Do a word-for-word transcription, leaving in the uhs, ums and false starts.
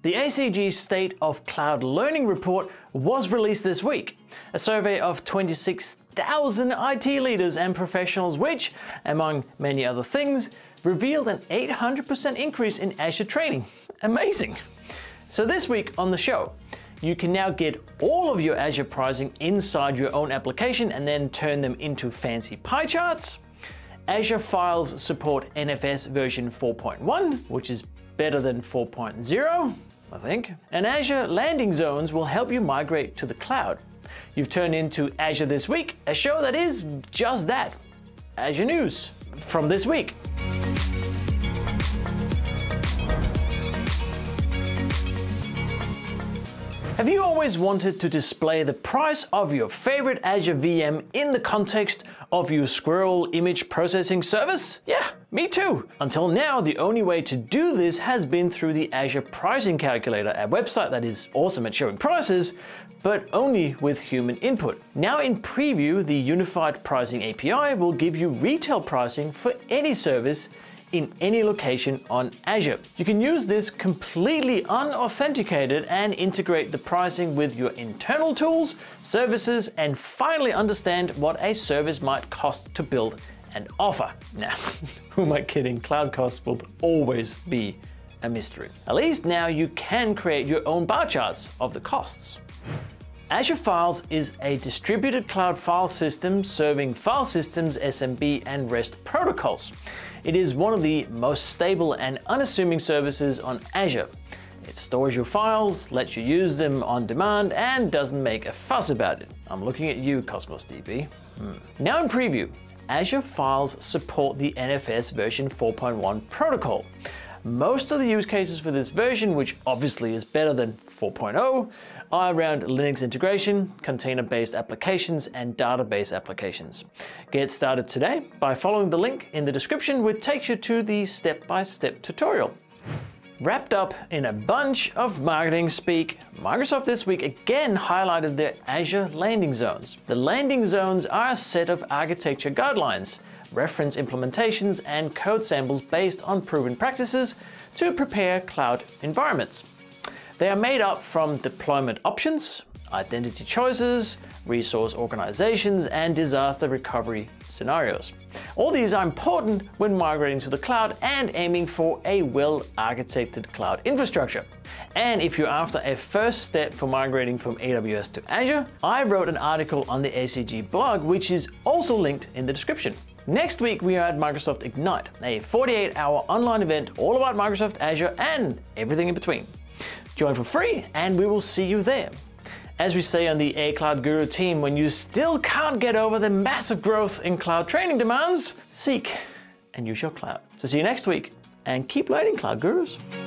The A C G State of Cloud Learning Report was released this week. A survey of twenty-six thousand I T leaders and professionals which, among many other things, revealed an eight hundred percent increase in Azure training. Amazing! So this week on the show, you can now get all of your Azure pricing inside your own application and then turn them into fancy pie charts. Azure Files support N F S version four point one, which is better than four point zero, I think. And Azure Landing Zones will help you migrate to the cloud. You've turned into Azure This Week, a show that is just that, Azure News from this week. Have you always wanted to display the price of your favorite Azure V M in the context of your Squirrel image processing service? Yeah, me too. Until now, the only way to do this has been through the Azure Pricing Calculator, a website that is awesome at showing prices, but only with human input. Now in preview, the Unified Pricing A P I will give you retail pricing for any service in any location on Azure. You can use this completely unauthenticated and integrate the pricing with your internal tools, services, and finally understand what a service might cost to build and offer. Now, who am I kidding? Cloud costs will always be a mystery. At least now you can create your own bar charts of the costs. Azure Files is a distributed cloud file system serving file systems, S M B, and REST protocols. It is one of the most stable and unassuming services on Azure. It stores your files, lets you use them on demand, and doesn't make a fuss about it. I'm looking at you, Cosmos D B. Hmm. Now in preview, Azure Files support the N F S version four point one protocol. Most of the use cases for this version, which obviously is better than four point oh, are around Linux integration, container-based applications, and database applications. Get started today by following the link in the description, which takes you to the step-by-step tutorial. Wrapped up in a bunch of marketing speak, Microsoft this week again highlighted their Azure Landing Zones. The Landing Zones are a set of architecture guidelines, reference implementations, and code samples based on proven practices to prepare cloud environments. They are made up from deployment options, identity choices, resource organizations, and disaster recovery scenarios. All these are important when migrating to the cloud and aiming for a well-architected cloud infrastructure. And if you're after a first step for migrating from A W S to Azure, I wrote an article on the A C G blog, which is also linked in the description. Next week, we are at Microsoft Ignite, a forty-eight hour online event all about Microsoft Azure and everything in between. Join for free and we will see you there. As we say on the A Cloud Guru team, when you still can't get over the massive growth in cloud training demands, seek and use your cloud. So see you next week and keep learning, Cloud Gurus.